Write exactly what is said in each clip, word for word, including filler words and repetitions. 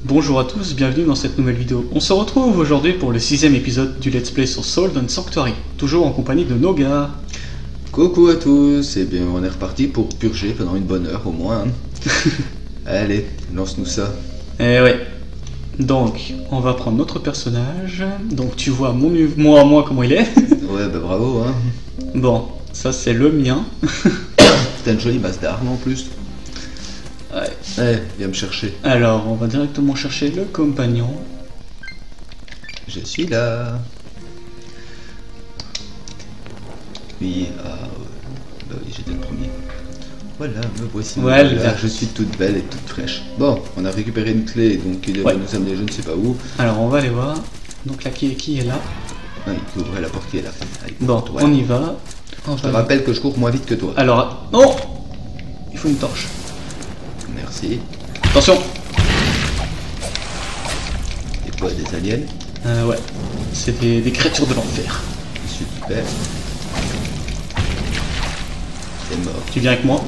Bonjour à tous, bienvenue dans cette nouvelle vidéo. On se retrouve aujourd'hui pour le sixième épisode du Let's Play sur Salt and Sanctuary, toujours en compagnie de Noga. Coucou à tous, et bien on est reparti pour purger pendant une bonne heure au moins. Hein. Allez, lance-nous ça. Eh ouais. Donc, on va prendre notre personnage. Donc tu vois mon moi à moi comment il est. Ouais bah bravo hein. Bon, ça c'est le mien. T'as une jolie base d'armes en plus. Ouais. Allez, viens me chercher. Alors, on va directement chercher le compagnon. Je suis là. Oui, ah ouais. Bah oui, j'étais le premier. Voilà, me voici. Voilà. Voilà, je suis toute belle et toute fraîche. Bon, on a récupéré une clé, donc il va Ouais. nous amener je ne sais pas où. Alors, on va aller voir. Donc la qui, qui est là. Ah, il faut ouvrir la porte qui est là. Allez, Bon, toi. on y va. Je te rappelle que je cours moins vite que toi. Alors, non. Il faut une torche. Merci. Attention. Et quoi, des aliens? Euh, ouais. C'est des, des créatures de l'enfer. Super. C'est mort. Tu viens avec moi?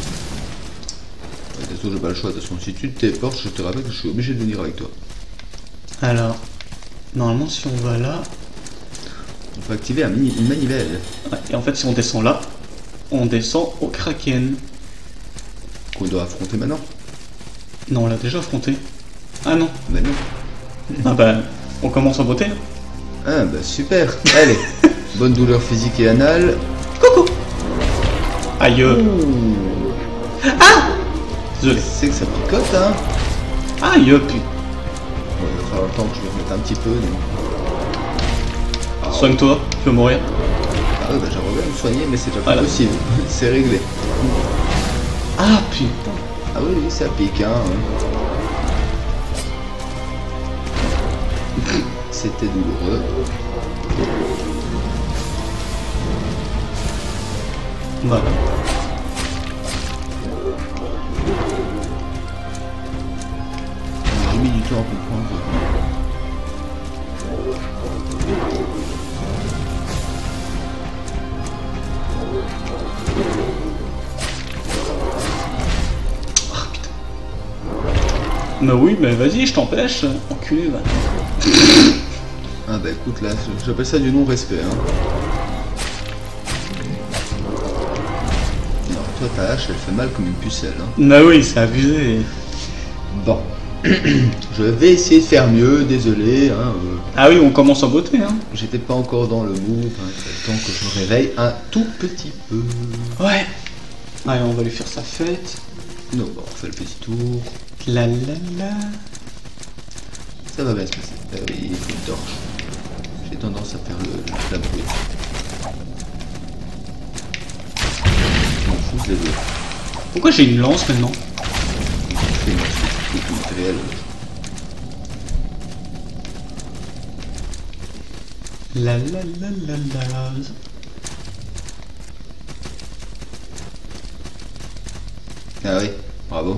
De toute façon, j'ai pas le choix. De toute façon, si tu te téléportes, je te rappelle que je suis obligé de venir avec toi. Alors, normalement, si on va là... On peut activer un mini une manivelle. Ouais, et en fait, si on descend là, on descend au Kraken. Qu'on doit affronter maintenant. Non, on l'a déjà affronté. Ah non. Ben non. Ah bah, on commence en beauté. Ah bah super. Allez. Bonne douleur physique et anale. Coucou. Aïe. Ouh. Ah Désolé. C'est que ça picote, hein. Aïe, putain. Bon, il va falloir le temps que je me remette un petit peu. Donc... Soigne-toi, tu vas mourir. Ah ouais, bah j'aimerais bien me soigner, mais c'est déjà pas Voilà. possible. C'est réglé. Ah putain. Ah oui, oui, ça pique, hein. C'était douloureux. Voilà. J'ai mis du temps à comprendre. Ah putain. Bah oui, bah vas-y, je t'empêche. Enculé, va. Ah bah écoute, là, j'appelle ça du non-respect, hein. Non, toi ta hache, elle fait mal comme une pucelle, hein. Bah oui, c'est abusé. Bon. Je vais essayer de faire mieux, désolé, hein. euh, Ah oui, on commence en beauté, hein. J'étais pas encore dans le mood, hein, c'est le temps que je me réveille un tout petit peu. Ouais. Allez, on va lui faire sa fête. Non, bon, on fait le petit tour. La la la. Ça va bien se passer. Ah oui, il faut une torche. J'ai tendance à faire le, la bruit. Je m'en fous, je les veux. Pourquoi j'ai une lance maintenant? Je fais une petite tout matériel. La la la la la. Ah oui, bravo.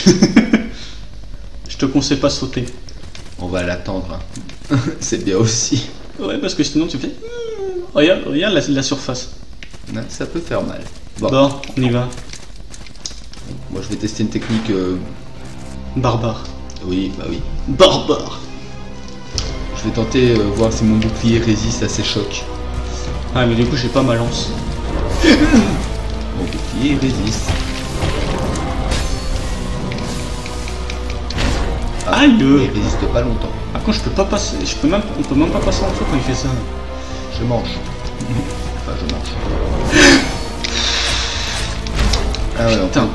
Je te conseille pas sauter. On va l'attendre. Hein. C'est bien aussi. Ouais, parce que sinon tu fais... Regarde, regarde la, la surface. Ouais, ça peut faire mal. Bon, Bon, on y va. moi je vais tester une technique. euh, Barbare. Oui, bah oui. Barbare. Je vais tenter euh, voir si mon bouclier résiste à ces chocs. Ah, mais du coup, j'ai pas ma lance. Mon bouclier résiste. Ah, Aïe. il résiste pas longtemps. Par contre, je peux pas passer... Je peux même... On peut même pas passer en dessous quand il fait ça. Je mange. Enfin, je mange. Ah ouais, Putain.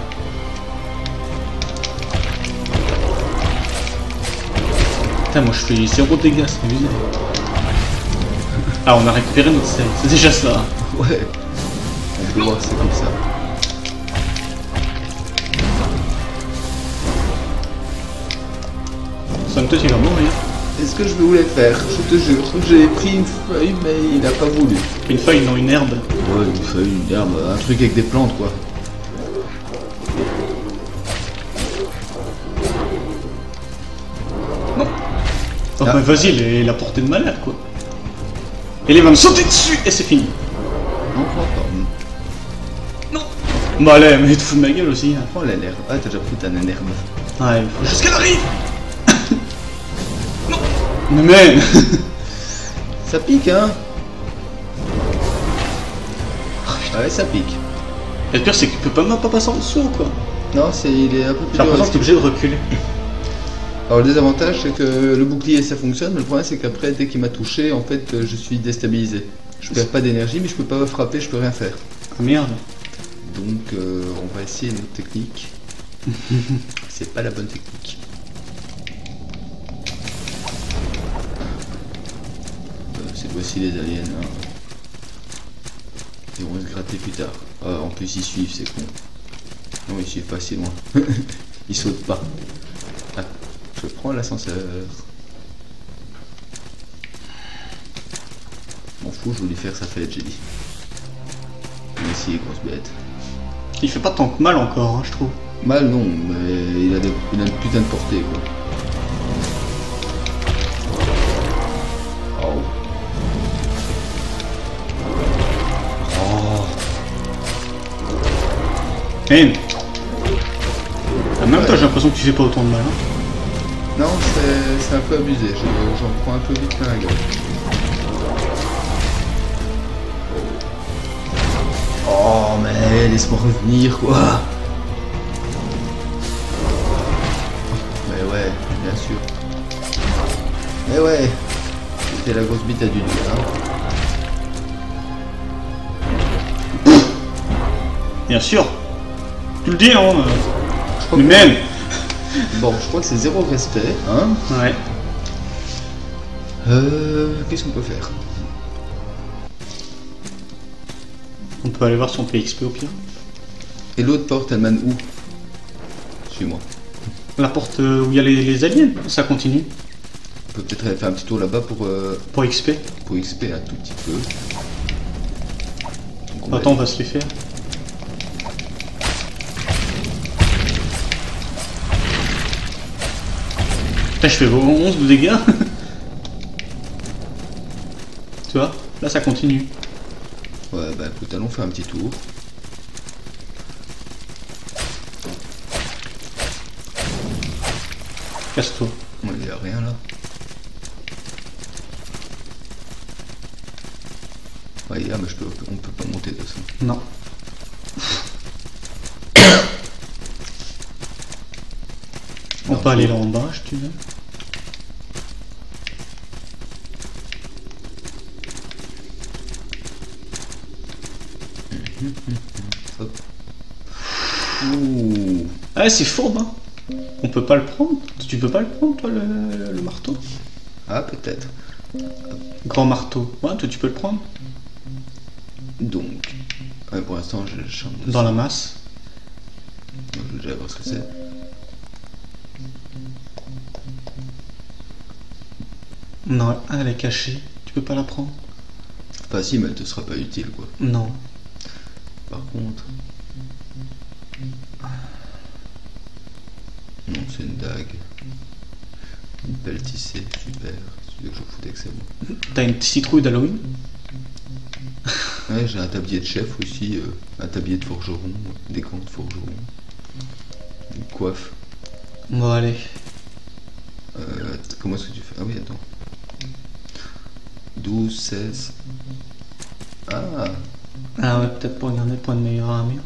Putain, moi je fais zéro dégâts, c'est abusé. Ah, on a récupéré notre save, c'est déjà ça. Ouais. On peut voir, c'est comme ça. Somme-toi, tu vas mourir. C'est ce que je voulais faire, je te jure. J'ai pris une feuille, mais il n'a pas voulu. Une feuille, non, une herbe. Ouais, une feuille, une herbe, un truc avec des plantes, quoi. Non. Oh Ah. bah vas-y, il est la portée de malade, quoi. Et il va me sauter dessus, et c'est fini. Non, pas encore. Non. Bah allez, mais tu te fous de ma gueule aussi. Hein. Prends la l'herbe. Ah, t'as déjà pris ta naine herbe. Ouais, il faut juste qu'elle arrive. Mais même. Ça pique, hein. Ah ouais, ça pique. Et le pire, c'est qu'il peut pas même pas passer en dessous, quoi. Non, c'est il est un peu plus J'ai dur. l'impression que t'es obligé de reculer. Alors le désavantage, c'est que le bouclier ça fonctionne, mais le problème c'est qu'après, dès qu'il m'a touché, en fait, je suis déstabilisé. Je perds pas d'énergie, mais je peux pas frapper, je peux rien faire. Ah merde. Donc euh, on va essayer une autre technique. C'est pas la bonne technique. Euh, c'est voici les aliens. Hein. Ils vont se gratter plus tard. Ah, en plus ils suivent, c'est con. Non, ils suivent pas si loin. Ils sautent pas. Ah, je prends l'ascenseur. M'en fous, je voulais faire sa fête, j'ai dit. Merci, grosse bête. Il fait pas tant que mal encore, hein, je trouve. Mal non, mais il a, des, il a une putain de portée quoi. Oh. Oh. Eh. En même temps, j'ai l'impression que tu fais pas autant de mal. Hein. Non, c'est un peu abusé, j'en prends un peu vite plein la gueule. Oh mais laisse-moi revenir quoi. Mais ouais, bien sûr. Mais ouais, c'était la grosse bite à du hein. Bien sûr. Tu le dis, hein. Je Mais même. Bon, je crois que c'est zéro respect, hein. Ouais. Euh, qu'est-ce qu'on peut faire? On peut aller voir son P X P au pire. Et l'autre porte, elle mène où? Suis-moi. La porte où il y a les, les aliens, ça continue. On peut peut-être aller faire un petit tour là-bas pour, euh, Pour X P. pour X P un tout petit peu. Donc, on va Attends, on va se les faire. Putain, je fais onze de dégâts. Tu vois, là ça continue. Ouais, bah écoute, allons faire un petit tour. Casse-toi. Ouais, il n'y a rien là. Ouais, il y a, mais je peux, on peut pas monter de toute façon. Non. On Non, peut aller faut- là en bas, si tu veux. Hop. Ouh. Ah, c'est fourbe, hein. On peut pas le prendre. Tu peux pas le prendre, toi, le, le- le marteau. Ah, peut-être. Grand marteau. Ouais, toi, tu peux le prendre. Donc, ouais, pour l'instant, je je chante Dans la masse. Je veux déjà voir ce que c'est. Non, elle est cachée. Tu peux pas la prendre. Enfin, si, mais elle te sera pas utile, quoi. Non. Par contre. Non, c'est une dague. Une pelle tissée, super. Tu veux que je foutais que c'est bon. T'as une citrouille d'Halloween. Ouais, j'ai un tablier de chef aussi, euh, un tablier de forgeron, des gants de forgeron, une coiffe. Bon, allez. Euh, comment est-ce que tu fais? Ah oui, attends. douze, seize. Ah, Ah ouais, peut-être pour garder point de meilleure armure.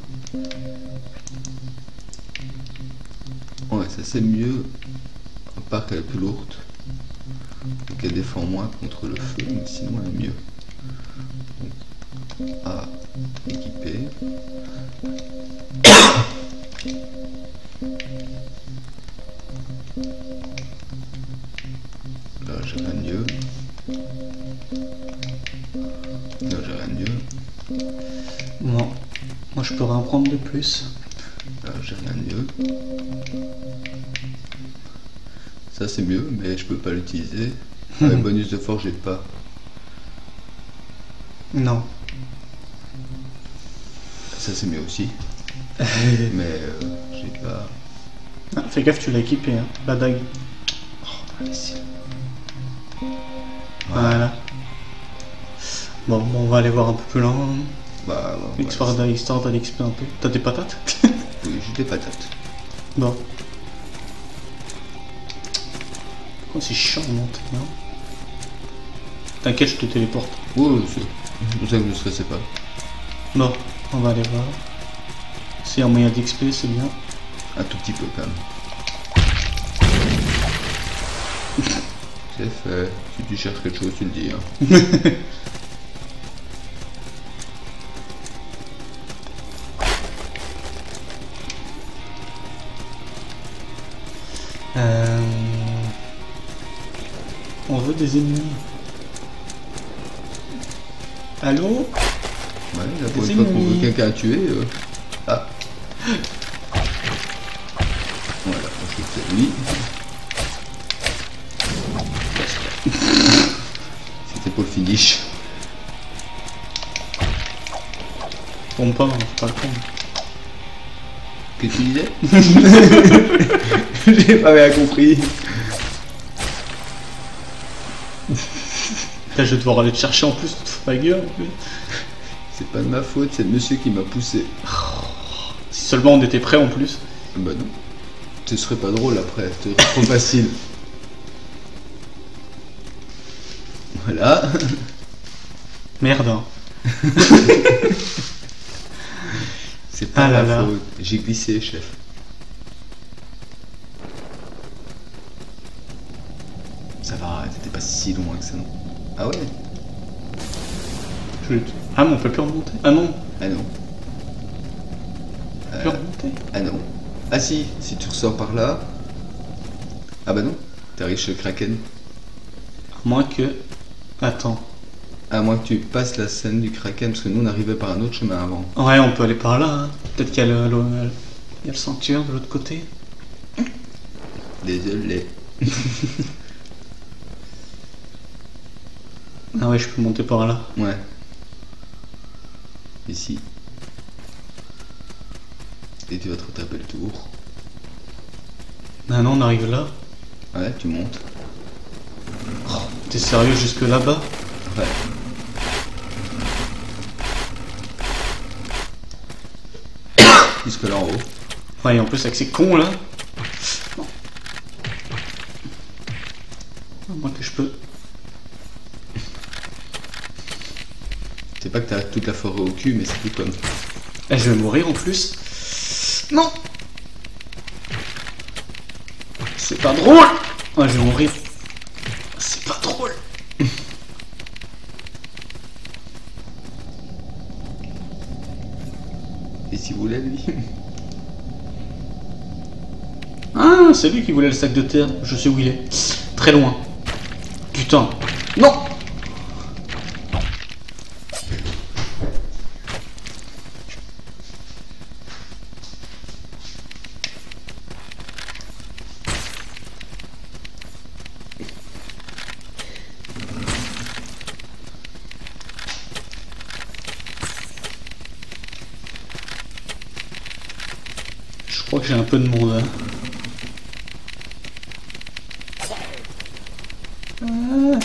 ouais, ça c'est mieux. À part qu'elle est plus lourde. Donc elle défend moins contre le feu, mais sinon elle est mieux. Donc, à équiper. Là j'ai rien de mieux. Là j'ai rien de mieux. Non. Moi, je pourrais en prendre de plus. Là j'ai rien de mieux. Ça c'est mieux, mais je peux pas l'utiliser. Ah, le bonus de force j'ai pas. Non. Ça c'est mieux aussi. Mais euh, j'ai pas. Ah, fais gaffe, tu l'as équipé, hein. La dague. Ici. Voilà. Bon, bon, on va aller voir un peu plus loin. Bah, ouais, Histoire ouais. d'histoire d'aller X P un peu. T'as des patates? Oui, j'ai des patates. Bon. Oh, c'est chiant de monter, non? T'inquiète, je te téléporte. Oh, c'est pour ça que je ne stressais pas. Bon, on va aller voir. C'est un moyen d'X P, c'est bien. Un tout petit peu quand même. C'est fait. Si tu cherches quelque chose, tu le dis. Hein. euh... On veut des ennemis. Allô? Ouais, la Des première fois qu'on ennemis. veut quelqu'un à tuer. Euh... Ah. Voilà, je pense que c'est lui. C'était pour le finish. Tombe pas, hein, faut pas le prendre. Que tu disais? J'ai pas bien compris. Là, je vais devoir aller te chercher en plus, tu te fous ma gueule. C'est pas de ma faute, c'est le monsieur qui m'a poussé. Si seulement on était prêts en plus. Bah non. Ce serait pas drôle après, ce serait trop facile. Voilà. Merde. Hein. C'est pas Ah là ma là. faute. J'ai glissé, chef. Ça va, t'étais pas si loin que ça, non? Ah ouais? Je... Ah, mais on peut plus remonter. Ah non, Ah non. on peut Euh, plus remonter. ah non. Ah si, si tu ressors par là. Ah bah non, t'arrives chez le Kraken. À moins que... Attends. À moins que tu passes la scène du Kraken, parce que nous on arrivait par un autre chemin avant. Ouais, on peut aller par là. Hein. Peut-être qu'il y a le, le, il y a le sanctuaire de l'autre côté. Désolé. Ah ouais, je peux monter par là. Ouais. Ici. Et tu vas te retaper le tour. Ah non, on arrive là. Ouais, tu montes. Oh, t'es sérieux jusque là-bas? Ouais. Jusque là en haut. Ouais, et en plus avec ces cons là. Non. À moins que je peux... C'est pas que t'as toute la forêt au cul, mais c'est tout comme. Eh, je vais mourir en plus. Non. C'est pas drôle. Ouais, je vais mourir. C'est pas drôle. Et si vous voulez, lui? Ah, c'est lui qui voulait le sac de terre. Je sais où il est. Très loin. Putain. Non. Je crois que j'ai un peu de monde. Hein. Ah.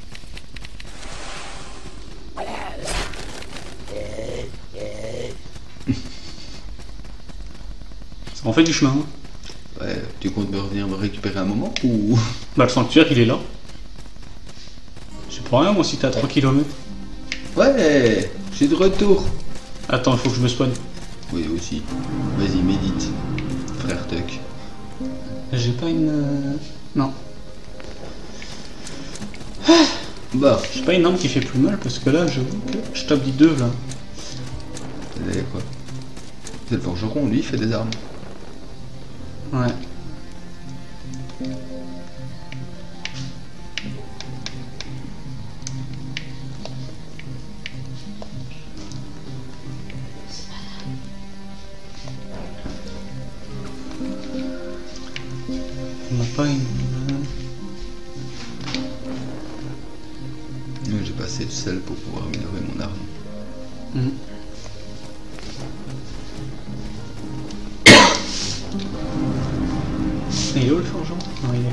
Ça en fait du chemin. Hein. Ouais, tu comptes me revenir me récupérer un moment ou. Bah, le sanctuaire, il est là. C'est pas rien, moi, si t'es à trois kilomètres. Ouais, je suis de retour. Attends, il faut que je me soigne. Oui, aussi. Vas-y, médite, frère Tuck. J'ai pas une... euh, Non. Bah, J'ai pas une arme qui fait plus mal, parce que là, j'avoue que je tape des deux, là. c'est quoi? C'est le forgeron, lui, il fait des armes. Ouais. On n'a pas une... Moi, j'ai pas assez de sel pour pouvoir améliorer mon arme. Mhm. Il est où le forgeron? Non, il est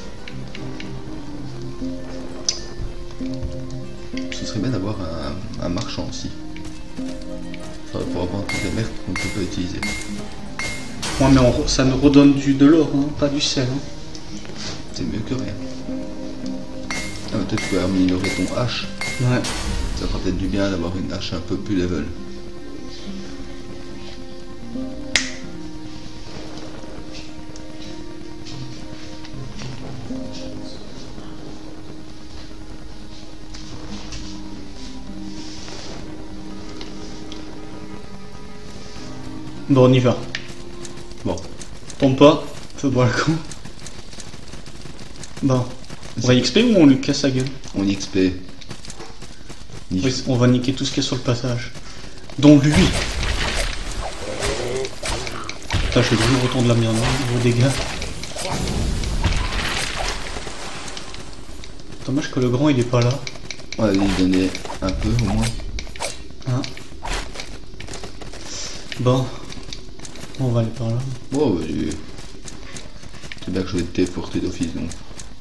là. Ce serait bien d'avoir un, un marchand aussi. Enfin, pour avoir toutes les merdes qu'on ne peut pas utiliser. Ouais, mais on- ça nous redonne du, de l'or, hein, pas du sel. Hein. C'est mieux que rien. Ah, mais de toute peut-être que tu peux améliorer ton hache. Ouais. Ça fera peut-être du bien d'avoir une hache un peu plus level. Bon, on y va. Bon. Tombe pas, fais boire le coup. Bon. On va X P ou on lui casse la gueule? On X P. Oui, on va niquer tout ce qu'il y a sur le passage. Dont lui. Putain, je fais toujours autant de la merde, hein, vos dégâts. Dommage que le grand il est pas là. On va lui donner un peu au moins. Hein. Bon. On va aller par là. Bon, bah, je... c'est bien que je vais te téléporter d'office donc.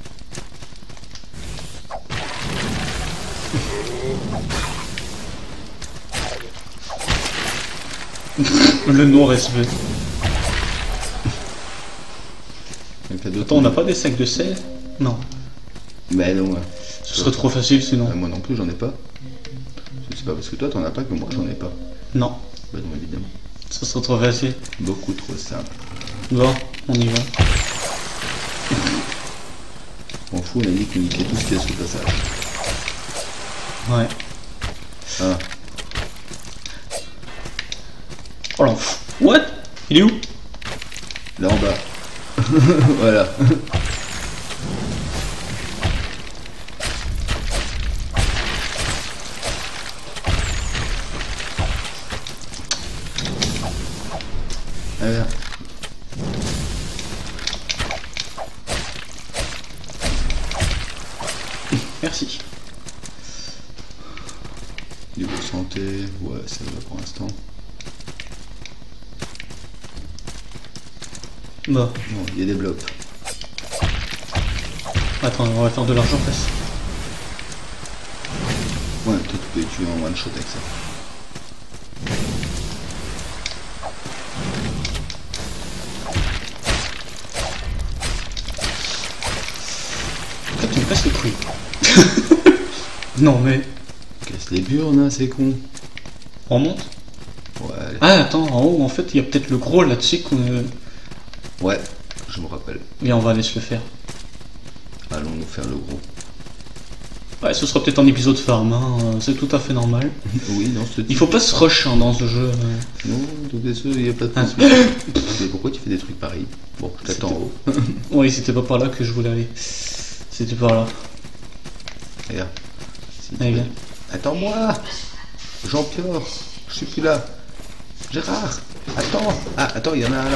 Le non-respect. Attends, on n'a pas des sacs de sel? Non. Mais non, ouais. Ce serait trop facile sinon. Euh, moi non plus, j'en ai pas. C'est pas parce que toi t'en as pas que moi j'en ai pas. Non. Bah non, évidemment. Ce serait trop facile. Beaucoup trop simple. Bon, on y va. On m'en fout, on a dit qu'on niquait tout ce qu'il y a sur le passage. Ouais. Ah. Oh l'enf. What? Il est où? Là en bas. Voilà. Allez. Merci. Niveau santé, ouais, ça va pour l'instant. Bon. Bon, il y a des blocs. Attends, on va faire de l'argent face. Ouais, toi tu peux les tuer en one shot avec ça. Tu me casses les couilles. Non mais. Casse les burnes, hein, c'est con. On monte? Ouais, allez. Ah attends, en haut en fait il y a peut-être le gros là-dessus qu'on... Ouais, je me rappelle. Et on va aller se le faire. Allons nous faire le gros. Ouais, ce sera peut-être un épisode farm, hein. C'est tout à fait normal. Oui, non, ce Il faut pas se rush hein, dans ce jeu. Non, tout est sûr, il n'y a pas de Ah. soucis. Mais pourquoi tu fais des trucs pareils? Bon, je t'attends en haut. Oui, c'était pas par là que je voulais aller. C'était par là. Regarde. Si Allez, tu veux- viens. Attends-moi, Jean-Pierre, je suis plus là. Gérard, attends. Ah, attends, il y en a un là.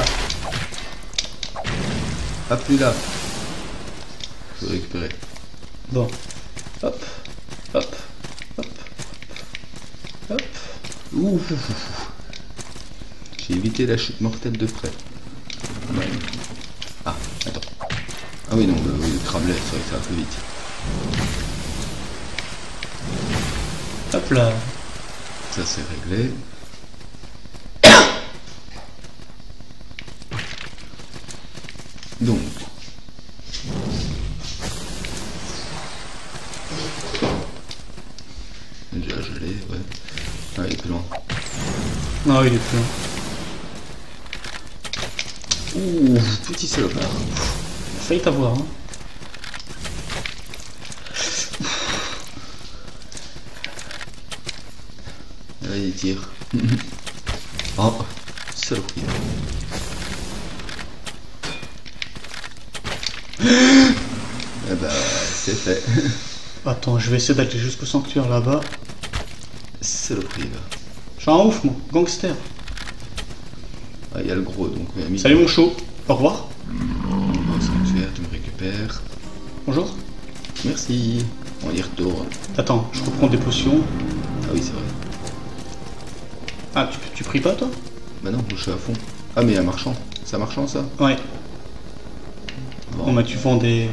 Ah, plus là. Je vais récupérer. Bon. Hop. Hop. Hop. Hop. Ouh. J'ai évité la chute mortelle de près. Ouais. Ah, attends. Ah oui, non, le, le cramelet, c'est vrai que ça va plus vite. Hop là. Ça, c'est réglé. Donc. Déjà gelé, ouais. Ah, il est plus loin. Non, il est plus loin. Ouh, petit salopard. Il a failli t'avoir, hein. Là, il tire. Oh, saloperie. Eh bah, c'est fait. Attends, je vais essayer d'aller jusqu'au sanctuaire là-bas. Saloperie, là. Je suis un ouf, moi. Gangster. Ah, il y a le gros, donc... Euh, mis- Salut mon chaud. Au revoir. Au sanctuaire, tu me récupères. Bonjour. Merci. On y retourne. Attends, je reprends des potions. Ah oui, c'est vrai. Ah, tu, tu pries pas, toi? Bah non, je suis à fond. Ah, mais il y a un marchand. C'est un marchand, ça? Ouais. Bon. Bon, bah, tu vends des...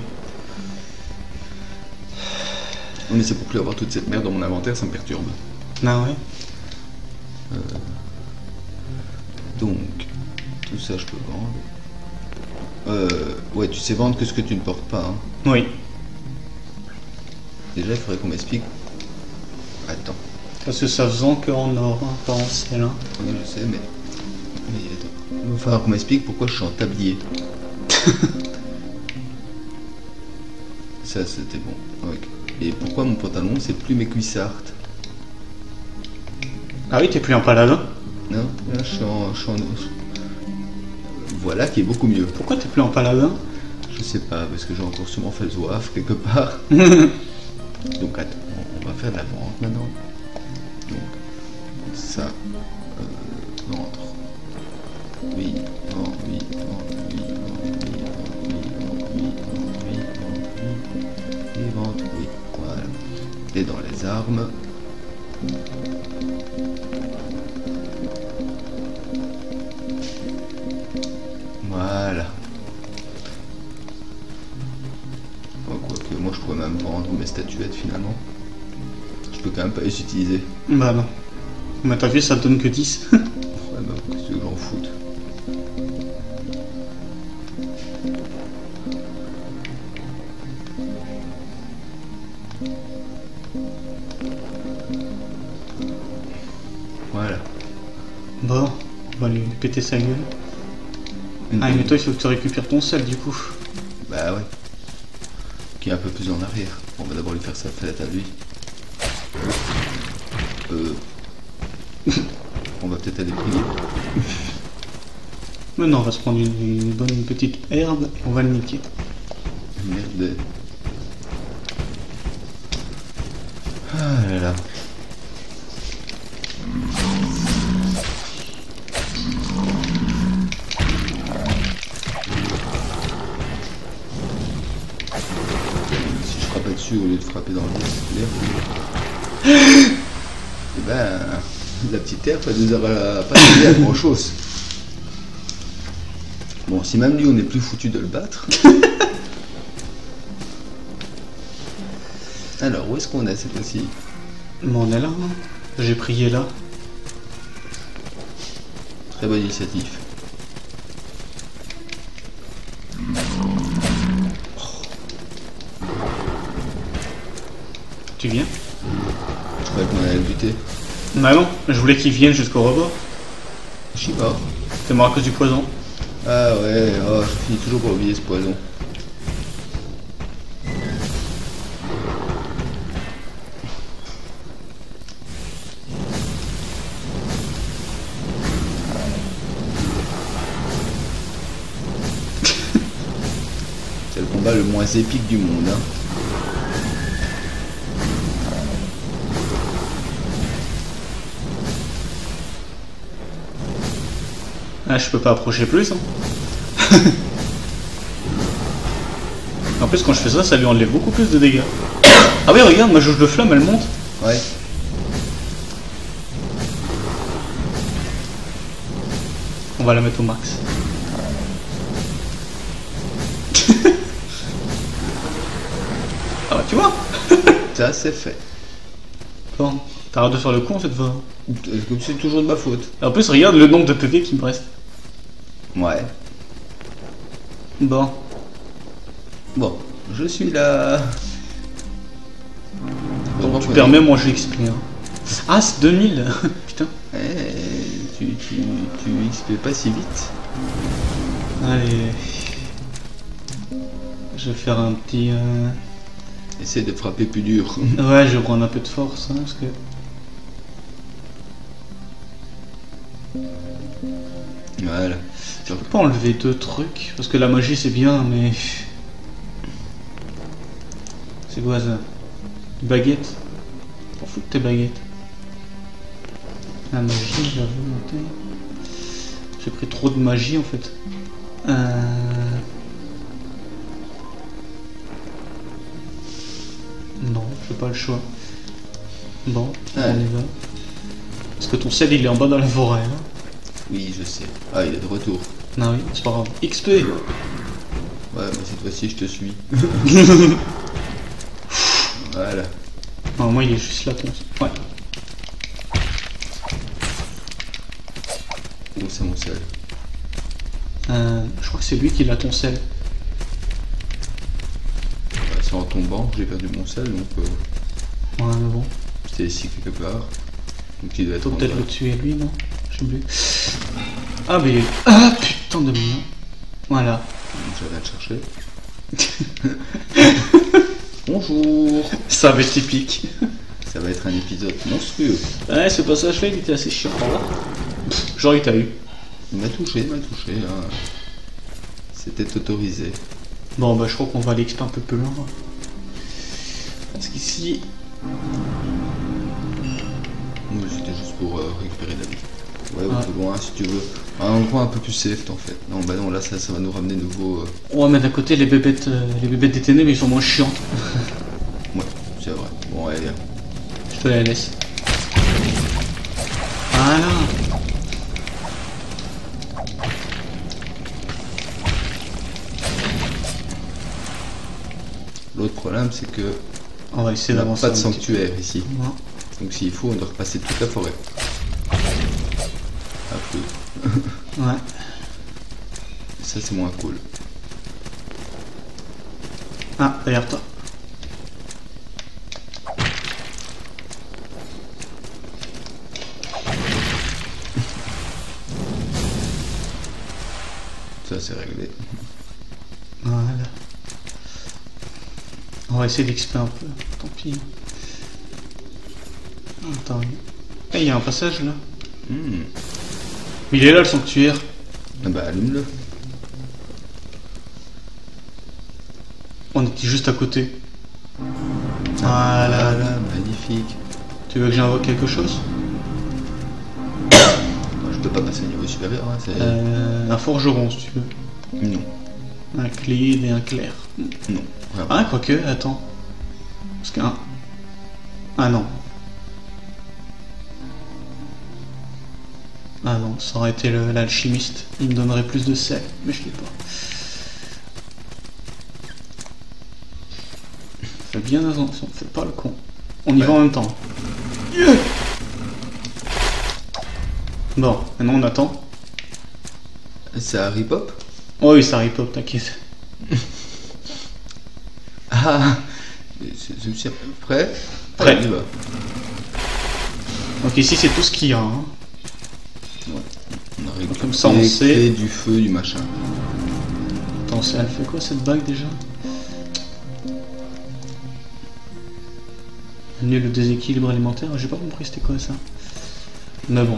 Non, mais c'est pour plus avoir toute cette merde dans mon inventaire, ça me perturbe. Ah ouais. Donc, tout ça, je peux vendre. Euh, ouais, tu sais vendre que ce que tu ne portes pas, hein. Oui. Déjà, il faudrait qu'on m'explique. Attends. Parce que ça faisant qu'en or, hein, pas en sel. Hein. Oui, je sais, mais. Mais attends. Il va falloir qu'on m'explique pourquoi je suis en tablier. Ça, c'était bon. Ouais. Et pourquoi mon pantalon, c'est plus mes cuissardes? Ah oui, t'es plus un paladin? Non, là, je suis en. Je suis en... Voilà qui est beaucoup mieux. Pourquoi t'es plus en paladin? Je sais pas, parce que j'ai encore sûrement fait le zouave quelque part. Donc attends, on va faire de la vente maintenant. Donc, ça, euh, vendre. Oui, non, oui, non, oui, non, oui, non, oui, non, oui, non, oui, non, oui, vente, oui, voilà. Et dans les armes. Voilà. Bon, quoique, moi je pourrais même vendre mes statuettes finalement. Je peux quand même pas les utiliser. Bah non. Mais t'as vu, ça te donne que dix. Ouais, bah, qu'est-ce que j'en foute. Voilà. Bon, on va lui péter sa gueule. Une Ah, bonne- mais toi, il faut que tu récupères ton sel du coup. Bah ouais. Qui est un peu plus en arrière. On va d'abord lui faire sa fête à lui. Euh... on va peut-être aller prier. Maintenant, on va se prendre une, une bonne petite herbe et on va le niquer. Merde. Ah là là. Si je frappais dessus au lieu de frapper dans l'air, et ben la petite herbe elle nous aura pas aidé à grand chose. Bon, si même lui on est plus foutu de le battre. Alors où est-ce qu'on est cette fois-ci? Bon, on est là, hein. J'ai prié là. Très bonne initiative. Tu viens? Je croyais qu'on allait le buter. Bah non, je voulais qu'il vienne jusqu'au rebord. Je sais pas. C'est mort à cause du poison. Ah ouais, oh, je finis toujours par oublier ce poison. C'est le combat le moins épique du monde, hein. Ah, je peux pas approcher plus. Hein. En plus, quand je fais ça, ça lui enlève beaucoup plus de dégâts. Ah oui, regarde, ma jauge de flamme, elle monte. Ouais. On va la mettre au max. Ah bah tu vois. Ça c'est fait. Bon, t'arrêtes de faire le con cette fois. Comme c'est toujours de ma faute. Et en plus, regarde le nombre de P V qui me reste. Ouais. Bon. Bon, je suis là. Donc, tu permets, moi je X P. Hein. Ah, c'est deux mille. Putain. Eh, tu, tu, tu X P pas si vite. Allez. Je vais faire un petit... Euh... Essaye de frapper plus dur. Ouais, je vais prendre un peu de force, hein, parce que... Voilà. Je peux pas enlever deux trucs, parce que la magie c'est bien, mais... C'est quoi ça? Une baguette? T'en fous de tes baguettes. La magie, la volonté... J'ai pris trop de magie en fait. Euh... Non, j'ai pas le choix. Bon, Ouais. on y va. Parce que ton sel il est en bas dans la forêt. Hein. Oui, je sais. Ah, il est de retour. Non oui, c'est pas grave. X P. Ouais, mais cette fois-ci, je te suis. Voilà. Non, moi il est juste là ton... Ouais. Où c'est mon sel? Euh, je crois que c'est lui qui l'a ton sel. Ouais, ça c'est en tombant que j'ai perdu mon sel, donc euh, Ouais, mais bon. c'était ici quelque part. Donc il doit être Faut en peut-être bas. le tuer lui, non? Je sais plus. Ah, mais. Ah, putain de mignon. Voilà. Donc, je viens de chercher. Bonjour. Ça va être typique. Ça va être un épisode monstrueux. Ouais, ce passage-là, il était assez chiant. Genre, il t'a eu. Il m'a touché, il m'a touché. Hein. C'était autorisé. Bon, bah, je crois qu'on va aller explorer un peu plus loin. Parce qu'ici. Oui, c'était juste pour euh, récupérer la vie. Ouais, Ouais. ou plus loin si tu veux. Un endroit un peu plus safe en fait. Non, bah non, là ça, ça va nous ramener nouveau. Euh... Ouais, mais d'un côté, les bébêtes, euh, les bébêtes des ténèbres, ils sont moins chiants. Ouais, c'est vrai. Bon, allez. Je te la laisse. Voilà. L'autre problème, c'est que On va essayer il n'y a d'avancer. pas de un petit sanctuaire ici. peu. Non. Donc s'il faut, on doit repasser toute la forêt. Un peu. Ouais. Ça, c'est moins cool. Ah, derrière toi. Ça, c'est réglé. Voilà. On va essayer d'explorer un peu. Tant pis. Attends. Eh, il y a un passage là. Hmm. Mais il est là le sanctuaire. Ah bah, allume-le. On était juste à côté. Voilà. Voilà, magnifique. Tu veux que j'invoque quelque chose? Moi, je peux pas passer au niveau supérieur. Hein, c'est... euh, Un forgeron si tu veux. Non, Un clé et un clair. non. Vraiment. Ah, quoique, attends. Parce qu'un. Ah non. Ah non, ça aurait été le- l'alchimiste. Il me donnerait plus de sel, mais je l'ai pas. Fais bien attention, fais pas le con. On y Ouais. va en même temps. Bon, maintenant on attend. C'est Harry Pop. Oh oui, ça ripop, t'inquiète. Ah, c'est c'est aussi prêt. Prêt. Allez, on y va. Donc ici c'est tout ce qu'il y a. Hein. Ouais. On a récupéré Comme ça, on les sait. clés du feu, du machin. Attends, c'est- elle fait quoi cette bague déjà? Annule le déséquilibre alimentaire, j'ai pas compris c'était quoi ça. Mais bon.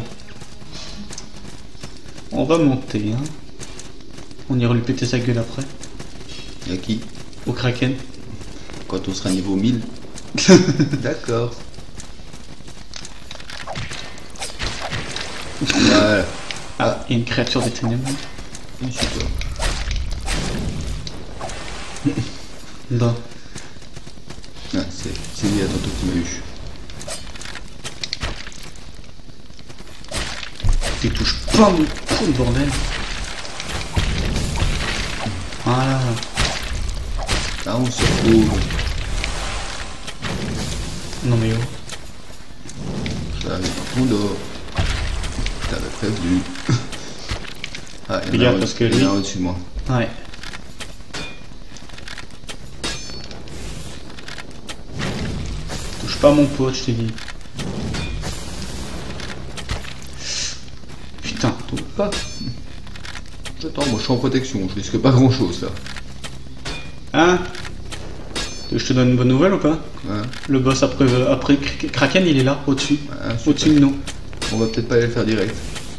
On va monter, hein. On ira lui péter sa gueule après. Et qui? Au Kraken. Quand on sera niveau mille. D'accord. Voilà. Ah, il y a une créature des ténèbres. Je suis toi. Bon. Ah, c'est c'est lui à tantôt qui m'a eu. Tu touches pas mon trou, bordel. Voilà. Là, on se retrouve. Non mais oh. J'arrive dans ton dos. Je t'avais prévenu. Ah, il y en a Regarde, un- parce que il y en a lui- un au-dessus de moi. Ouais. Touche pas mon pote, je t'ai dit. Putain. Tombe pas. J'attends, moi je suis en protection, je risque pas grand chose là. Hein? Tu veux que je te donne une bonne nouvelle ou pas? Ouais, Le boss après, après Kr- Kraken, il est là, au-dessus. ouais, super. Au-dessus de nous. On va peut-être pas aller le faire direct.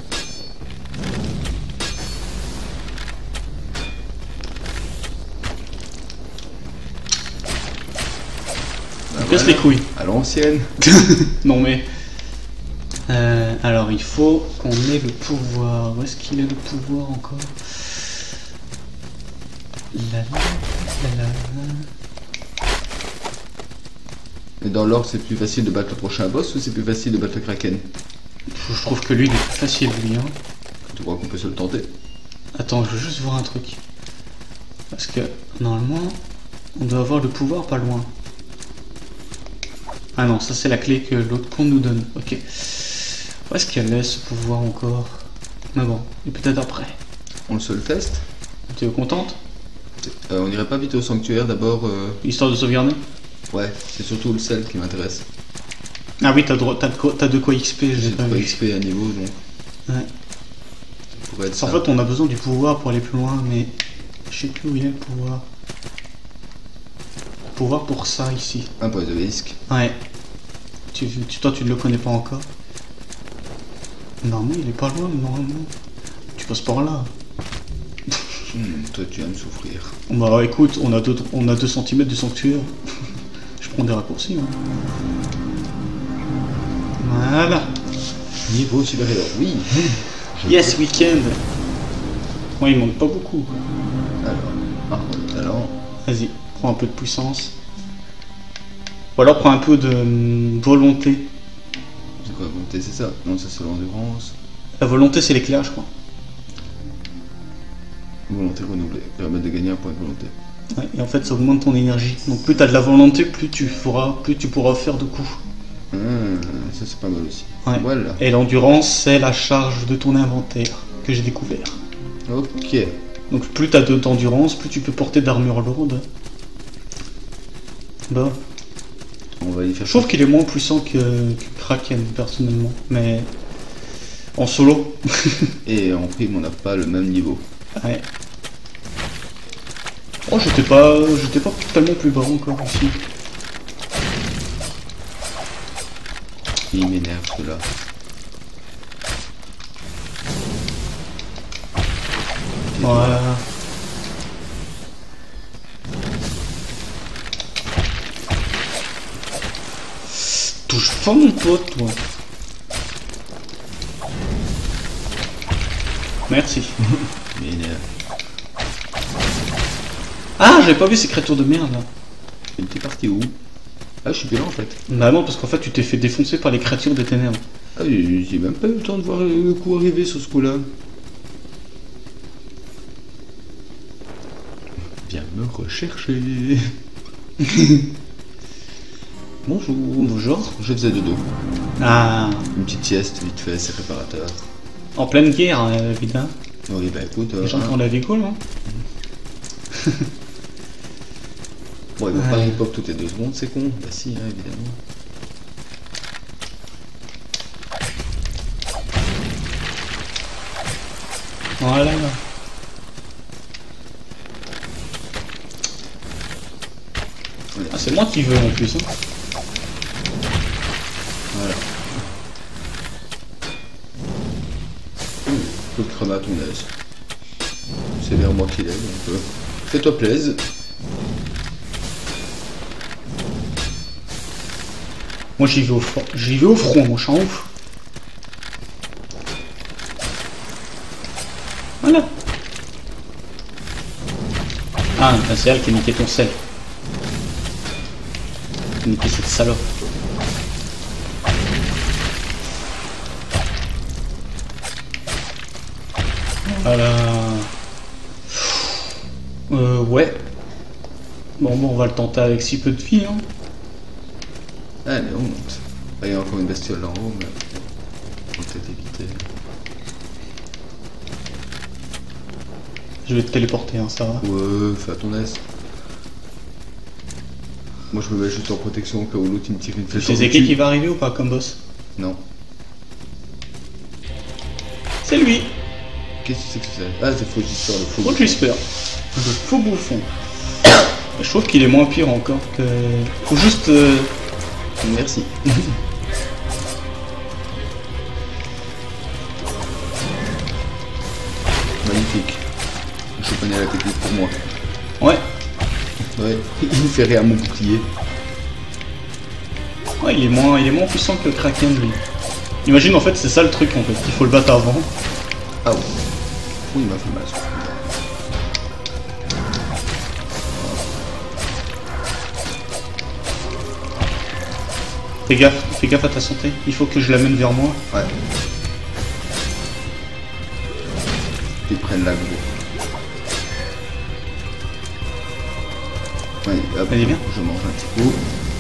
Bah, Casse voilà. les couilles. À l'ancienne. Non mais... Euh, alors il faut qu'on ait le pouvoir. Où est-ce qu'il est le pouvoir encore? La, la, la, la. Et dans l'ordre, c'est plus facile de battre le prochain boss ou c'est plus facile de battre le Kraken? Je je trouve que lui il est plus facile lui. Hein. Tu crois qu'on peut se le tenter? Attends, je veux juste voir un truc. Parce que normalement, on doit avoir le pouvoir pas loin. Ah non, ça c'est la clé que l'autre con nous donne. Ok. Où est-ce qu'elle est ce pouvoir encore? Mais bon, et peut-être après. On se le teste? Tu es contente? écoute, euh, on irait pas vite au sanctuaire d'abord euh... Histoire de sauvegarder. Ouais, c'est surtout le sel qui m'intéresse. Ah oui, t'as de, t'as de, quoi- t'as de quoi X P, j'ai J'ai pas pas vu. X P à niveau donc. Ouais. Ça pourrait être En ça. fait, on a besoin du pouvoir pour aller plus loin, mais je sais plus où il est le pouvoir. Pouvoir pour ça ici. Un point de risque. Ouais. Tu, tu, toi, tu ne le connais pas encore. Normalement, il est pas loin, normalement. Tu passes par là. Hmm, toi tu vas me souffrir. Bah écoute, on a deux, on a deux centimètres de sanctuaire. Je prends des raccourcis. Hein. Voilà. Niveau supérieur, oui. Je Yes, peux. week-end. Moi, il manque pas beaucoup. Alors, ah, le talent. Vas-y, prends un peu de puissance. Ou alors prends un peu de hum, volonté. C'est quoi la volonté, c'est ça? Non, ça c'est l'endurance. La volonté, c'est l'éclair, je crois. Volonté renouvelée. Permet de gagner un point de volonté. Ouais, et en fait, ça augmente ton énergie. Donc plus tu as de la volonté, plus tu feras, plus tu pourras faire de coups. Hum, ça c'est pas mal aussi. Ouais. Voilà. Et l'endurance, c'est la charge de ton inventaire que j'ai découvert. Ok. Donc plus tu as d'endurance, plus tu peux porter d'armure lourde. Bah, On va y faire. je trouve qu'il est moins puissant que, que Kraken, personnellement. Mais en solo, Et en prime, on n'a pas le même niveau. ouais. Oh, j'étais pas, j'étais pas tellement plus bas encore ici. Il m'énerve cela. Voilà. Touche pas mon pote, toi. Merci. Il m'énerve. Ah, j'avais pas vu ces créatures de merde là. Il était parti où? Ah, je suis bien en fait. Bah non, parce qu'en fait, tu t'es fait défoncer par les créatures des ténèbres. Ah, j'ai j'ai même pas eu le temps de voir le coup arriver sur ce coup-là. Viens me rechercher. Bonjour. Bonjour. Je faisais dodo. Ah, Une petite sieste, vite fait, c'est réparateur. en pleine guerre, euh, évidemment. Oui, bah écoute. Euh, Les gens qui ont la vie cool, hein. Bon, ils vont Ouais. pas hip-hop toutes les deux secondes, c'est con. Bah si, hein, évidemment. Voilà. Voilà. Ah, c'est moi qui veux en plus. Hein. Voilà. Faut le cramer à ton aise. C'est vers moi qu'il est, donc euh, fais-toi plaisir. Moi j'y vais au front. J'y vais au front, moi je suis en ouf. Voilà. Ah, bah, c'est elle qui a niqué ton sel. Qui a niqué cette salope. Voilà. Euh, ouais. Bon, bon, on va le tenter avec si peu de vie, hein. Allez, on monte. Ah, il y a encore une bestiole en haut, mais on va peut-être éviter. Je vais te téléporter, hein, ça va. Ouais, fais à ton aise. Moi je me mets juste en protection au cas où l'autre il me tire une flèche. C'est en Zeki dessus. qui va arriver ou pas comme boss? Non. C'est lui. Qu'est-ce que c'est que c'est? Ah, c'est faux Gisper, le faux. Faut que j'espère. Le faux bouffon. Je trouve qu'il est moins pire encore que... Faut juste... euh, Merci. Magnifique. Je connais la technique pour moi. Ouais. Ouais, il me fait rire à mon bouclier. Ouais, il est moins, il est moins puissant que le Kraken, lui. Imagine, en fait, c'est ça le truc, en fait. Il faut le battre avant. Ah ouais. Oui, il m'a fait mal. ce coup-là. Fais gaffe, fais gaffe à ta santé. Il faut que je l'amène vers moi. Ouais. Ils prennent la gros. Ouais, hop, Elle est bien. je mange un petit coup.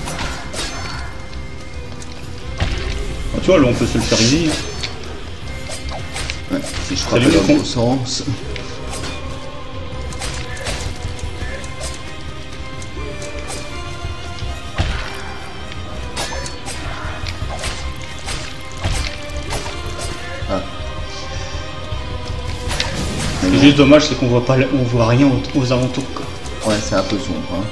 Ah, tu vois, là, on peut se le faire ici. hein. Ouais, si je Salut, frappe dans con. le bon sens. juste dommage, c'est qu'on voit pas, on voit rien aux, aux alentours, quoi. Ouais, c'est un peu sombre, hein.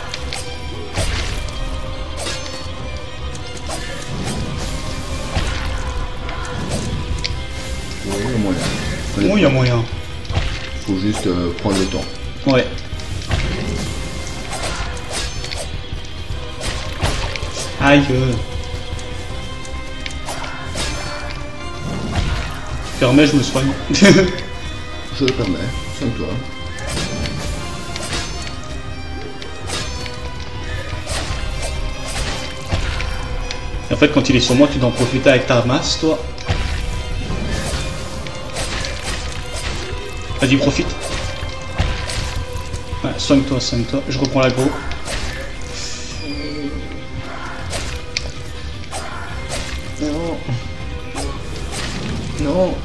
Oui, il y a moyen. Oui, il y a moyen. Faut juste euh, prendre le temps. Ouais. Aïe. Euh. Permets, je me soigne. Je le permets, soigne-toi. Et en fait, quand il est sur moi, tu dois en profiter avec ta masse, toi. Vas-y, profite. Ouais, soigne-toi, soigne-toi. Je reprends l'aggro. Non. Non.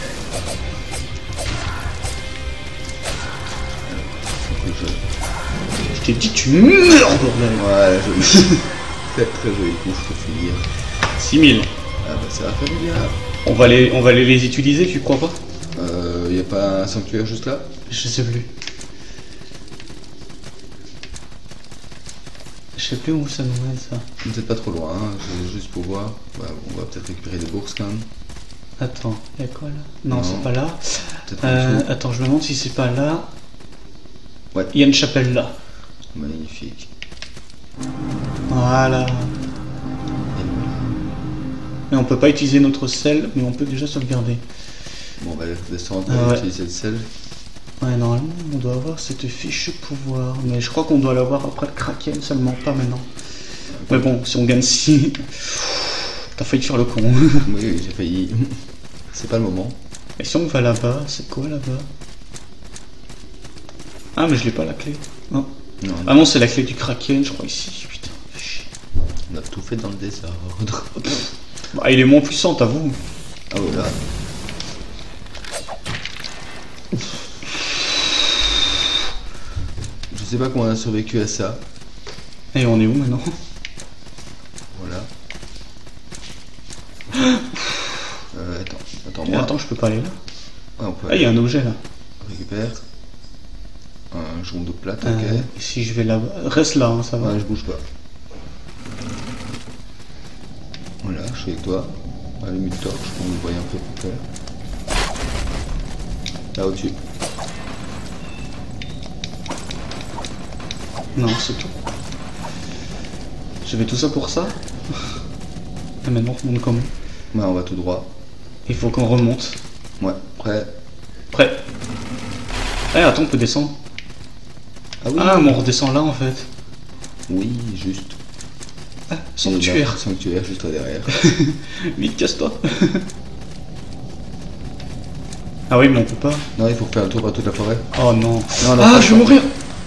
Je t'ai dit, tu meurs, bordel. Ouais, joli. C'est très joli coup, je peux finir. six mille. Ah bah ça va faire du bien. On va les, on va les, les utiliser, tu crois pas? Euh, y a pas un sanctuaire juste là? Je sais plus. Je sais plus où ça nous mène, ça. Peut-être pas trop loin, hein, juste pour voir. Bah, on va peut-être récupérer des bourses quand même. Attends, y'a quoi là? Non, Non. c'est pas là. Peut-être en Euh, dessous. attends, je me demande si c'est pas là. Ouais. Il y a une chapelle là. Magnifique. Voilà. Mais on peut pas utiliser notre sel, mais on peut déjà sauvegarder. Bon, on va descendre, Ah on va ouais. utiliser le sel. Ouais, normalement, on doit avoir cette fiche pouvoir. Mais je crois qu'on doit l'avoir après le Kraken seulement, pas maintenant. Mais bon, si on gagne si. T'as failli faire le con. Oui, oui, j'ai failli. C'est pas le moment. Et si on va là-bas, c'est quoi là-bas? Ah, mais je l'ai pas la clé. Non. Non, Ah non, c'est la clé du Kraken, je crois, ici. Putain, fais chier. on a tout fait dans le désordre. Bah, il est moins puissant, t'avoues. Ah voilà. Je sais pas comment on a survécu à ça. Et on est où maintenant? Voilà. Euh, attends, attends, Et moi. attends, je peux pas aller là. Ah, on peut Ah, il y a un objet là. récupère. Un jonc d'eau plate, ok. Euh, si je vais là-bas. Reste là, hein, ça va. Ouais, je bouge pas. Voilà, je suis avec toi. Allume une torche, on le voit un peu plus clair. Là au-dessus. Non, c'est tout. J'avais tout ça pour ça. Et maintenant, on monte comment? Ouais, on va tout droit. Il faut qu'on remonte. Ouais, prêt. Prêt. Eh, attends, on peut descendre. Ah oui. Ah, mais on redescend là en fait. Oui, juste. Ah, sanctuaire. Et sanctuaire juste là derrière. Vite, casse-toi. Ah oui, mais on peut pas. Non, il faut faire un tour par toute la forêt. Oh non. Non, non, Ah, pas je vais ça. mourir.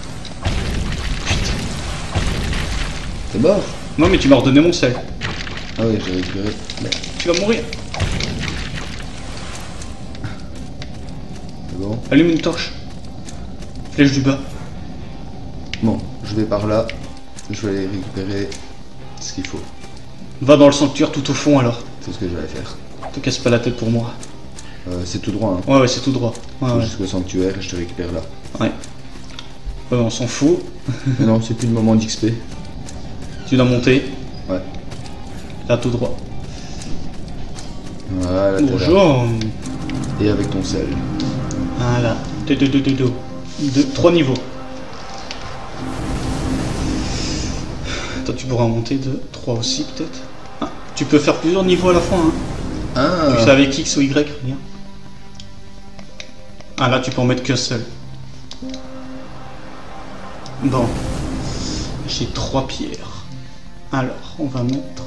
T'es mort? Non, mais tu m'as redonné mon sel. Ah oui, j'ai récupéré. Tu vas mourir. C'est bon. Allume une torche. Flèche du bas. Bon, je vais par là. Je vais aller récupérer ce qu'il faut. Va dans le sanctuaire tout au fond alors. C'est ce que je vais faire. Te casse pas la tête pour moi. Euh, c'est tout droit, hein. Ouais, ouais, c'est tout droit. Ouais, Faut ouais. jusqu'au sanctuaire et je te récupère là. Ouais. Ouais, on s'en fout. Mais non, c'est plus le moment d'X P. Tu dois monter. Ouais. Là, tout droit. Voilà, t'es là. Bonjour. Et avec ton sel. Voilà. Deux, deux, deux, deux, deux. Deux, trois niveaux. Toi, tu pourras en monter de trois aussi, peut-être. Ah, tu peux faire plusieurs niveaux à la fois, hein. Ah. Tu fais avec X ou Y, rien. Ah, là, tu peux en mettre qu'un seul. Bon. J'ai trois pierres. Alors, on va mettre...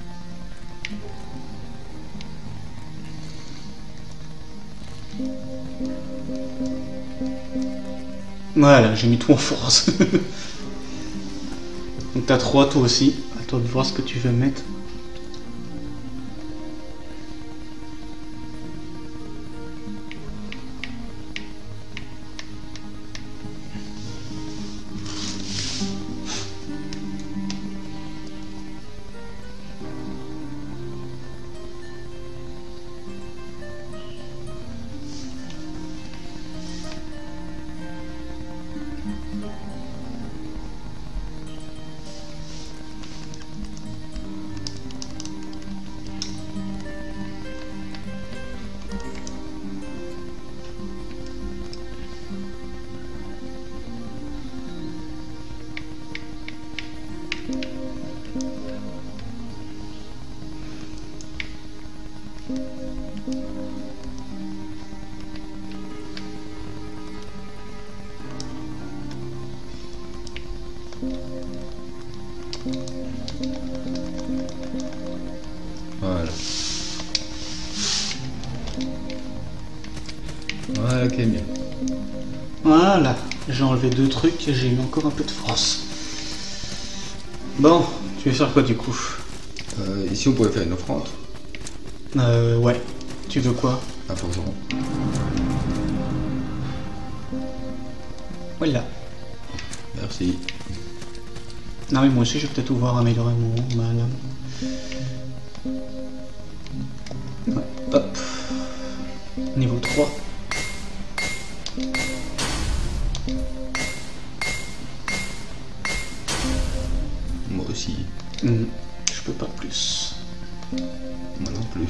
Voilà, j'ai mis tout en force. Donc t'as trois toi aussi. À toi de voir ce que tu veux mettre. Voilà. Voilà, ok, bien. Voilà, j'ai enlevé deux trucs et j'ai mis encore un peu de force. Bon, tu veux faire quoi du coup? Euh, ici, on pourrait faire une offrande. Euh, ouais. Tu veux quoi? Un forgeron. Voilà. Merci. Non mais moi aussi je vais peut-être pouvoir améliorer mon ma lame. Ouais, hop. Niveau trois. Moi aussi. Mmh. Je peux pas plus. Moi non plus.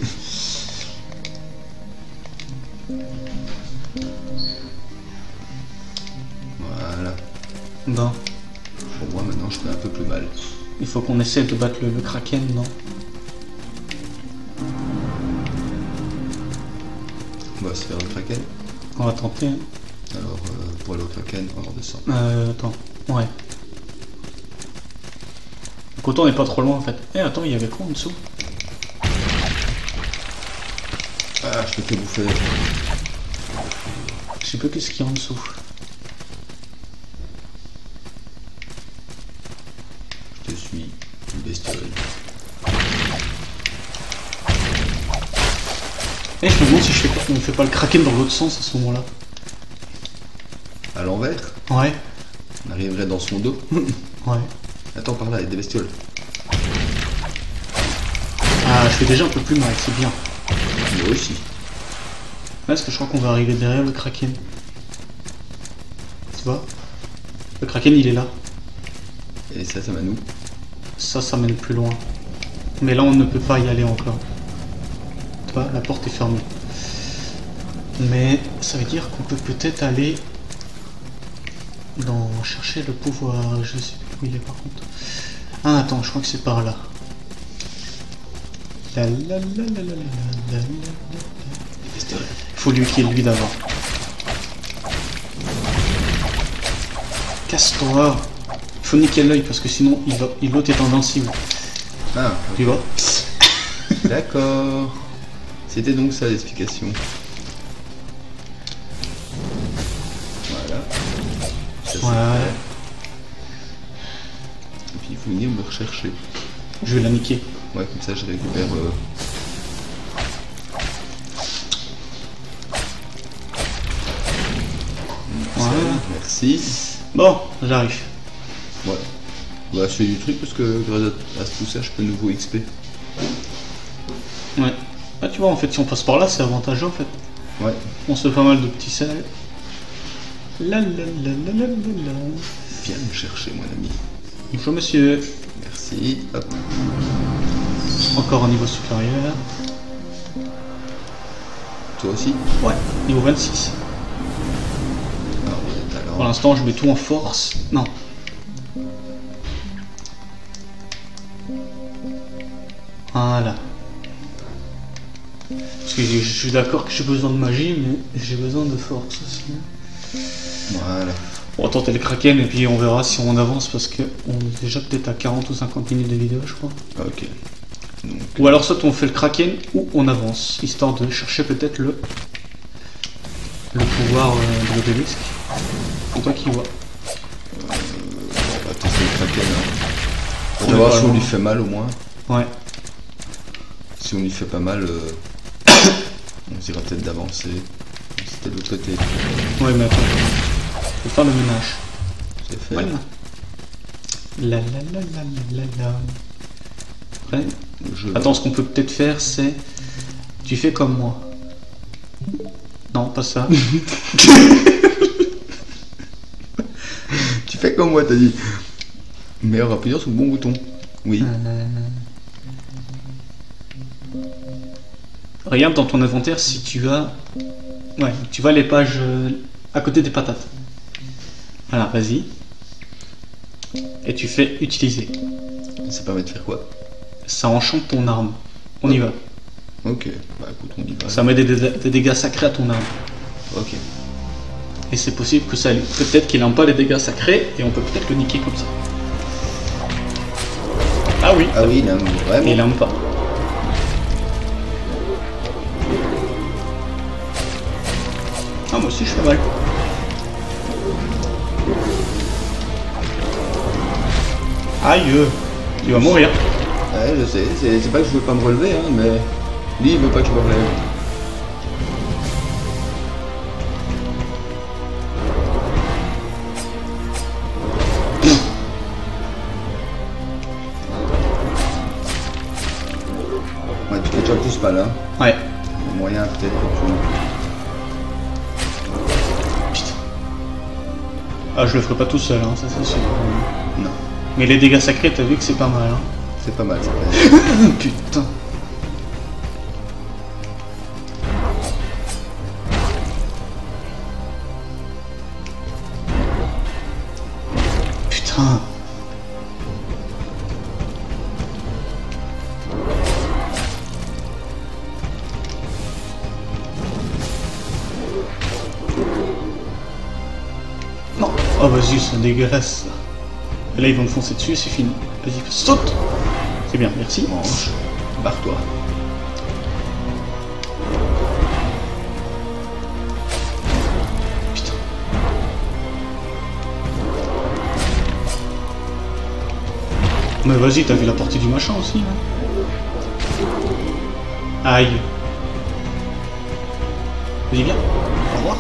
Voilà. Bon. Pour moi, maintenant, je fais un peu plus mal. Il faut qu'on essaie de battre le, le kraken, non? On va se faire le kraken. On va tenter. Hein. Alors, euh, pour le kraken, on redescend. Euh, attends. Ouais. Donc autant on n'est pas trop loin en fait. Eh, attends, il y avait quoi en dessous? Ah, je te fais bouffer. Je sais pas qu'est-ce qu'il y a en dessous. Je te suis, une bestiole. Eh, je me demande si je fais quoi, on fait pas le kraken dans l'autre sens à ce moment-là. À l'envers, Ouais. on arriverait dans son dos. Ouais. Attends, par là, il y a des bestioles. Ah, je fais déjà un peu plus mal, c'est bien. Moi aussi. Ouais, parce que je crois qu'on va arriver derrière le kraken. Tu vois? Le kraken il est là. Et ça, ça mène où? Ça, ça mène plus loin. Mais là, on ne peut pas y aller encore. Tu vois, la porte est fermée. Mais ça veut dire qu'on peut peut-être aller dans chercher le pouvoir. Je sais plus où il est par contre. Ah, attends, je crois que c'est par là. La la la la la la la la la. Faut lui qu'il lui d'avant. Casse-toi. Il faut niquer l'œil parce que sinon il va, il l'autre est invincible. Ah, Tu vois? d'accord. C'était donc ça l'explication. Voilà. Ça, c'est Ouais. fait. Et puis il faut venir me rechercher. Je vais la niquer. Ouais, comme ça je récupère. Euh... Voilà. Merci. Bon, j'arrive. Ouais. Bah, je fais du truc parce que grâce à tout ça, je peux nouveau X P. Ouais. Ah, tu vois, en fait, si on passe par là, c'est avantageux en fait. Ouais. On se fait pas mal de petits salles. La la la la la la la. Viens me chercher, mon ami. Bonjour monsieur. Merci. Hop. Encore un niveau supérieur. Toi aussi? Ouais, niveau vingt-six. Alors, on est talent. Pour l'instant, je mets tout en force. Non. Voilà. Parce que je je suis d'accord que j'ai besoin de magie, mais j'ai besoin de force aussi. Voilà. On va tenter le kraken et puis on verra si on avance parce que on est déjà peut-être à quarante ou cinquante minutes de vidéo, je crois. Ok. Donc, Ou alors soit on fait le kraken ou on avance, histoire de chercher peut-être le le pouvoir euh, de l'obélisque. C'est toi qui vois. euh, on va tester le kraken. Hein. On On va est voir pas si on loin. lui fait mal au moins. Ouais. Si on lui fait pas mal, euh, on se dira peut-être d'avancer. C'était de l'autre côté. Ouais, mais attends. Faut faire le ménage. C'est fait. Voilà. La la la la la la la. Après, Je... attends, ce qu'on peut peut-être faire, c'est tu fais comme moi. Non, pas ça. Tu fais comme moi, t'as dit. Mais en appuyant sur le bon bouton. Oui. Euh, Regarde dans ton inventaire si tu as. Ouais, tu vois les pages euh, à côté des patates. Voilà, vas-y. Et tu fais utiliser. Ça permet de faire quoi? Ça enchante ton arme. On y va. Ok, bah écoute, on y va. Ça met des, des, des dégâts sacrés à ton arme. Ok. Et c'est possible que ça... Peut-être qu'il n'aime pas les dégâts sacrés, et on peut peut-être le niquer comme ça. Ah oui. Ah oui, il aime vraiment. Il n'aime pas. Ah, moi aussi je fais mal. Aïe, il va mourir. Ouais, je sais, c'est pas que je veux pas me relever, hein, mais lui il veut pas que je me relève. Ouais, tu fais déjà plus mal, hein. Ouais. Le moyen peut-être que tu... Putain. Ah, je le ferai pas tout seul, hein, ça c'est sûr. Non. Mais les dégâts sacrés, t'as vu que c'est pas mal, hein. C'est pas mal, ça. Putain. Putain. Non. Oh vas-y, c'est dégueulasse. Et là ils vont me foncer dessus, c'est fini. Vas-y, saute. C'est bien, merci. Mange. Barre-toi. Putain. Mais vas-y, t'as vu la portée du machin aussi, hein. Aïe. Vas-y, viens. Au revoir.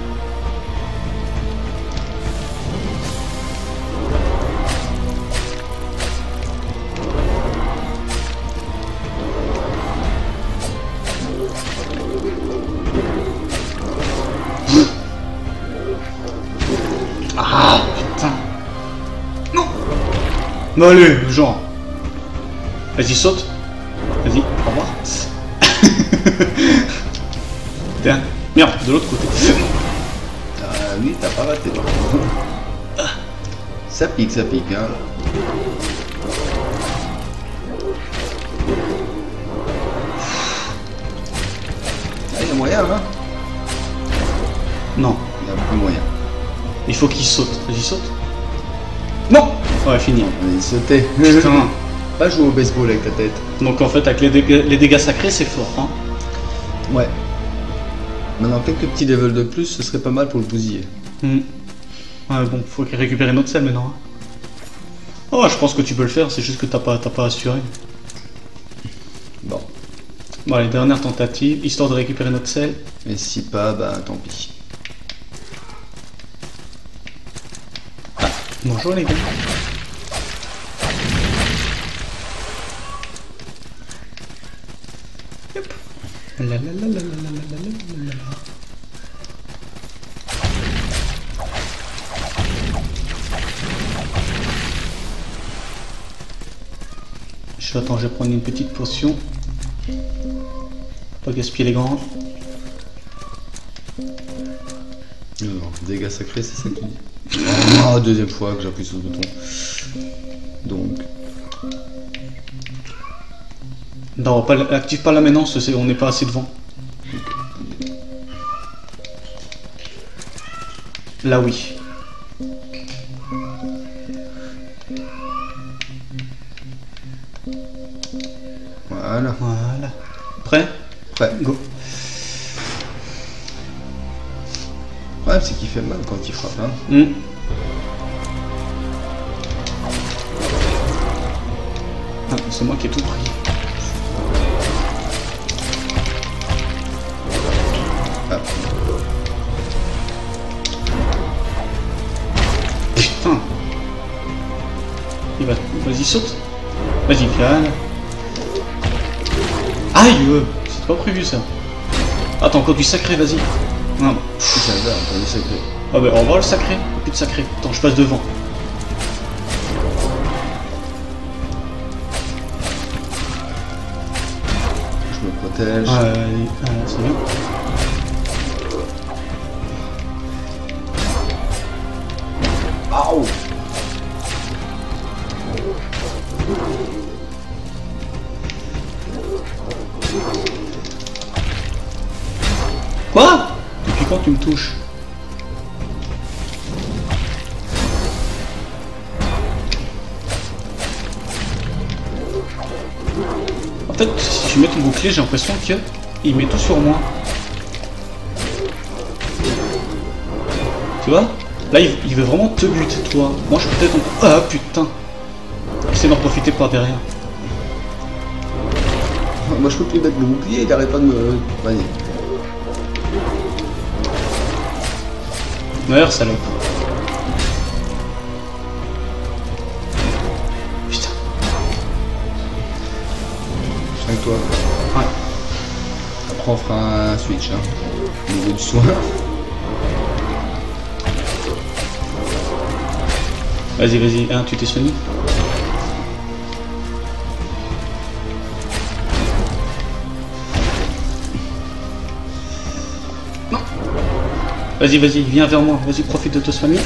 Ah, putain. Non. Mais allez, genre. Vas-y, saute. Vas-y, au revoir. Tiens, merde, de l'autre côté. Ah, lui, t'as pas raté. Ça pique, ça pique, hein. Ah, il y a moyen, hein. Non, Il y a beaucoup moyen. il faut qu'il saute. Vas-y, saute. Non. Ouais, fini. Il sautait. Putain. Pas jouer au baseball avec ta tête. Donc en fait, avec les dégâts, les dégâts sacrés, c'est fort, hein. Ouais. Maintenant, quelques petits levels de plus, ce serait pas mal pour le bousiller. Hmm. Ouais, bon, faut récupérer notre sel maintenant. Hein. Oh, je pense que tu peux le faire, c'est juste que t'as pas, t'as pas assuré. Bon. Bon, allez, dernière tentative, histoire de récupérer notre sel. Et si pas, bah tant pis. Bonjour les gars. Yep. La la la la la la la la la la. Je attends, je vais prendre une petite potion. Pas gaspiller les grands. Non, dégâts sacrés, c'est ça qui dit. Oh, deuxième fois que j'appuie sur le bouton. Donc. Non, pas, active pas la maintenant, c'est, on n'est pas assez devant. Là oui. Voilà. Voilà. Prêt? Prêt. Go. Ouais, c'est qu'il fait mal quand il frappe, hein. Mm. Ah, c'est moi qui ai tout pris. Ah. Putain. Il va... Vas-y, saute. Vas-y, calme. Aïe, euh, c'était pas prévu ça. Attends, encore du sacré, vas-y. Non. C'est un verre, encore du sacré. Ah bah, au revoir le sacré. Plus de sacré. Attends, je passe devant. Je me protège. Ah, allez, ah, c'est bien. Aouh. que tu me touches. En fait, si tu mets ton bouclier, j'ai l'impression qu'il met tout sur moi. Tu vois? Là, il, il veut vraiment te buter, toi. Moi, je peux peut-être... En... Ah, putain. Essaye d'en profiter par derrière. Moi, je peux plus mettre le bouclier, il arrête pas de me... Vas-y. Meurs, salope. Putain. Je suis avec toi. Ouais. Après, on fera un switch, hein. Au niveau du soin. Vas-y, vas-y. Hein, tu t'es soigné? Non. Vas-y, vas-y, viens vers moi. Vas-y, profite de te soigner.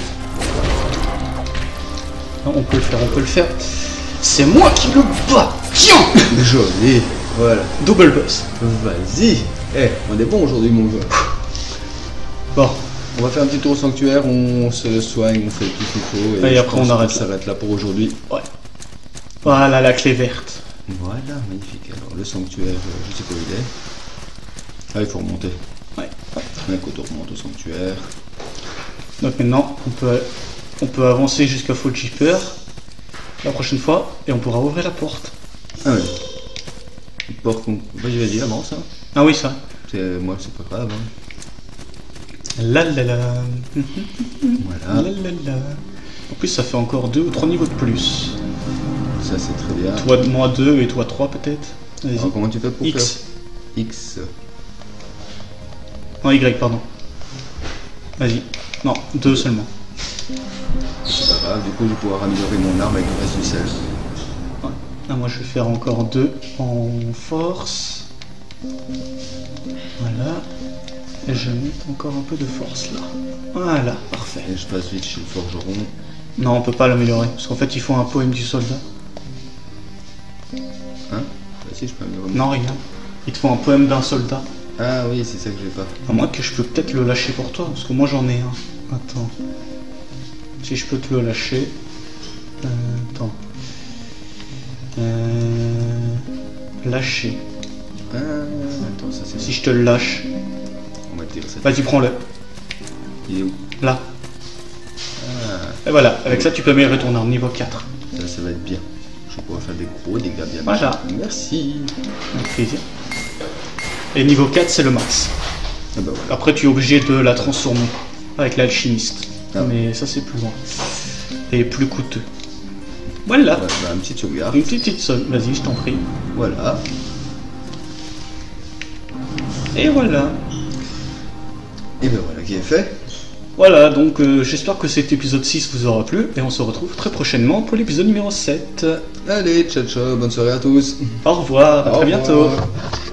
Non, on peut le faire, on peut le faire. C'est moi qui le bats. Tiens. Joli. Voilà. Double boss. Vas-y. Eh, on est bon aujourd'hui, mon gars. Bon. On va faire un petit tour au sanctuaire, on se soigne, on fait tout ce qu'il faut. Et, et après on arrête. On s'arrête là pour aujourd'hui. Ouais. Voilà la clé verte. Voilà, magnifique. Alors le sanctuaire, je sais pas où il est. Ah, il faut remonter. Ouais. Donc on remonte au sanctuaire. Donc maintenant, on peut, on peut avancer jusqu'à Fall Jeeper la prochaine fois et on pourra ouvrir la porte. Ah ouais. Une porte qu'on... Vas-y, vas-y, avance. Hein. Ah oui, ça. Moi, c'est pas grave. Hein. La la la. Voilà. La la la. En plus, ça fait encore deux ou trois niveaux de plus. Ça, c'est très bien. Toi, moi deux et toi trois peut-être. Vas-y. Alors, comment tu fais pour X. faire X. Non, Y, pardon. Vas-y. Non, deux seulement. C'est pas grave, du coup, je vais pouvoir améliorer mon arme avec le reste du sel. Ouais. Ah, moi, je vais faire encore deux en force. Voilà. Et je vais mettre encore un peu de force là. Voilà, parfait. Et je passe vite chez le forgeron. Non, on peut pas l'améliorer. Parce qu'en fait, il faut un poème du soldat. Hein? Bah si, je peux améliorer. Non, rien. Il te faut un poème d'un soldat. Ah oui, c'est ça que j'ai pas. À moins que je peux peut-être le lâcher pour toi. Parce que moi, j'en ai un. Attends. Si je peux te le lâcher. Euh, attends. Euh... Lâcher. Ah, attends, ça c'est... Si je te le lâche. On va dire ça. Vas-y, prends-le. Il est où? Là. Ah. Et voilà, avec ça tu peux améliorer ton arme niveau quatre. Ça, ça va être bien. Je vais pouvoir faire des gros dégâts bien. Voilà. Merci. Avec plaisir. Et niveau quatre, c'est le max. Ah bah voilà. Après, tu es obligé de la transformer avec l'alchimiste. Ah. Mais ça, c'est plus loin. Et plus coûteux. Voilà. Voilà, bah, une petite sauvegarde. Une petite petite somme. Vas-y, je t'en prie. Voilà. Et voilà. Et ben voilà qui est fait. Voilà, donc euh, j'espère que cet épisode six vous aura plu. Et on se retrouve très prochainement pour l'épisode numéro sept. Allez, ciao ciao, bonne soirée à tous. Au revoir, à Au très revoir. bientôt.